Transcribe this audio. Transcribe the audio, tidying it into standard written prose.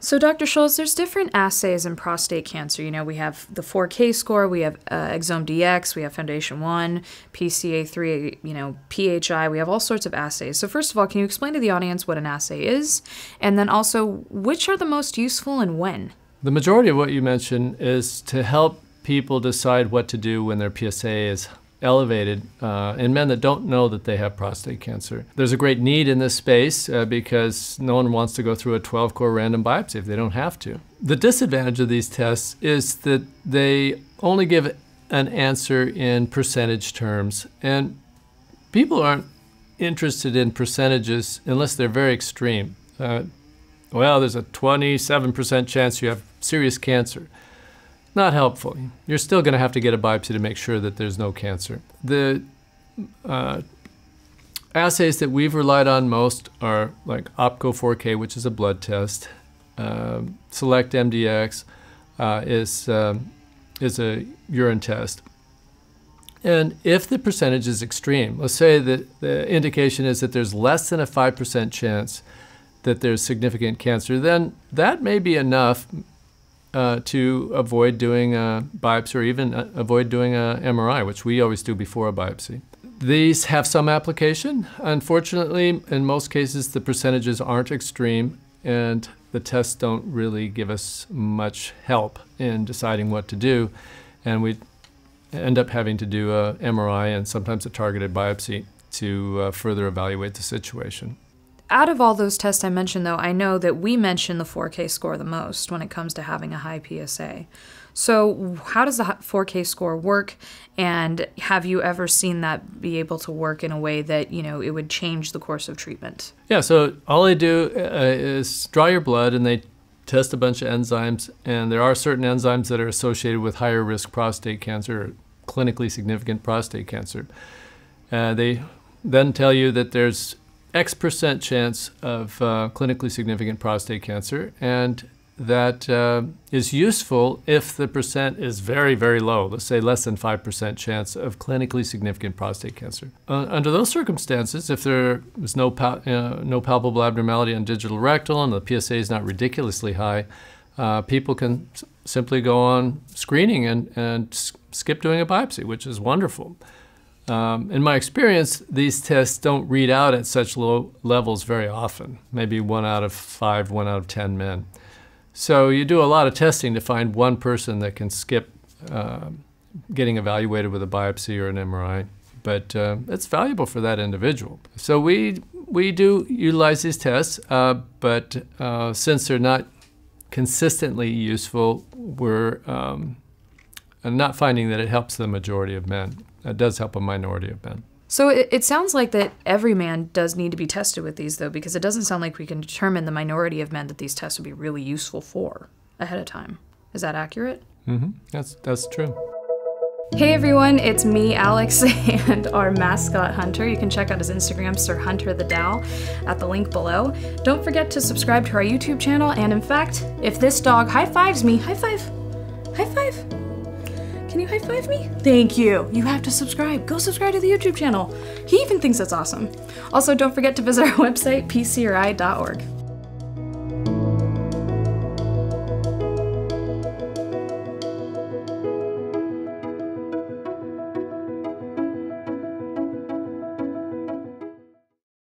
So Dr. Scholz, there's different assays in prostate cancer. You know, we have the 4K score, we have ExoDx, we have FoundationOne, PCA3, you know, PHI, we have all sorts of assays. So first of all, can you explain to the audience what an assay is? And then also, which are the most useful and when? The majority of what you mentioned is to help people decide what to do when their PSA is elevated in men that don't know that they have prostate cancer. There's a great need in this space because no one wants to go through a 12-core random biopsy if they don't have to. The disadvantage of these tests is that they only give an answer in percentage terms, and people aren't interested in percentages unless they're very extreme. Well, there's a 27% chance you have serious cancer. Not helpful. You're still going to have to get a biopsy to make sure that there's no cancer. The assays that we've relied on most are like OPKO 4K, which is a blood test. SelectMDX is a urine test. And if the percentage is extreme, let's say that the indication is that there's less than a 5% chance that there's significant cancer, then that may be enough to avoid doing a biopsy or even avoid doing a MRI, which we always do before a biopsy. These have some application. Unfortunately, in most cases, the percentages aren't extreme and the tests don't really give us much help in deciding what to do. And we end up having to do a MRI and sometimes a targeted biopsy to further evaluate the situation. Out of all those tests I mentioned, though, I know that we mention the 4K score the most when it comes to having a high PSA. So how does the 4K score work, and have you ever seen that be able to work in a way that, you know, it would change the course of treatment? Yeah, so all they do is draw your blood and they test a bunch of enzymes, and there are certain enzymes that are associated with higher risk prostate cancer, or clinically significant prostate cancer. They then tell you that there's X% chance of clinically significant prostate cancer, and that is useful if the percent is very, very low, let's say less than 5% chance of clinically significant prostate cancer. Under those circumstances, if there is no palpable abnormality on digital rectal and the PSA is not ridiculously high, people can simply go on screening and skip doing a biopsy, which is wonderful. In my experience, these tests don't read out at such low levels very often, maybe 1 out of 5, 1 out of 10 men. So you do a lot of testing to find one person that can skip getting evaluated with a biopsy or an MRI, but it's valuable for that individual. So we do utilize these tests, but since they're not consistently useful, we're not finding that it helps the majority of men. It does help a minority of men. So it sounds like that every man does need to be tested with these, though, because it doesn't sound like we can determine the minority of men that these tests would be really useful for ahead of time. Is that accurate? Mm-hmm. That's true. Hey everyone, it's me, Alex, and our mascot Hunter. You can check out his Instagram, Sir Hunter the Dow, at the link below. Don't forget to subscribe to our YouTube channel, and in fact, if this dog high-fives me, high-five, high-five. Can you high-five me? Thank you. You have to subscribe. Go subscribe to the YouTube channel. He even thinks that's awesome. Also, don't forget to visit our website, pcri.org.